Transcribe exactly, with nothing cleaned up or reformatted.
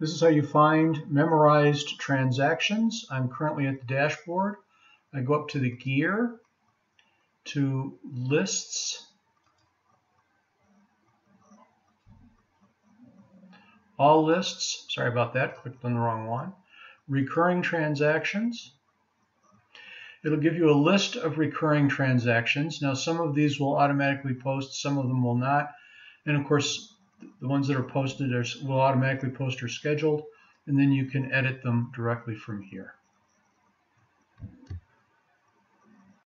This is how you find memorized transactions. I'm currently at the dashboard. I go up to the gear, to lists, all lists, sorry about that, clicked on the wrong one, recurring transactions. It'll give you a list of recurring transactions. Now some of these will automatically post, some of them will not. And of course, the ones that are posted are, will automatically post or scheduled, and then you can edit them directly from here.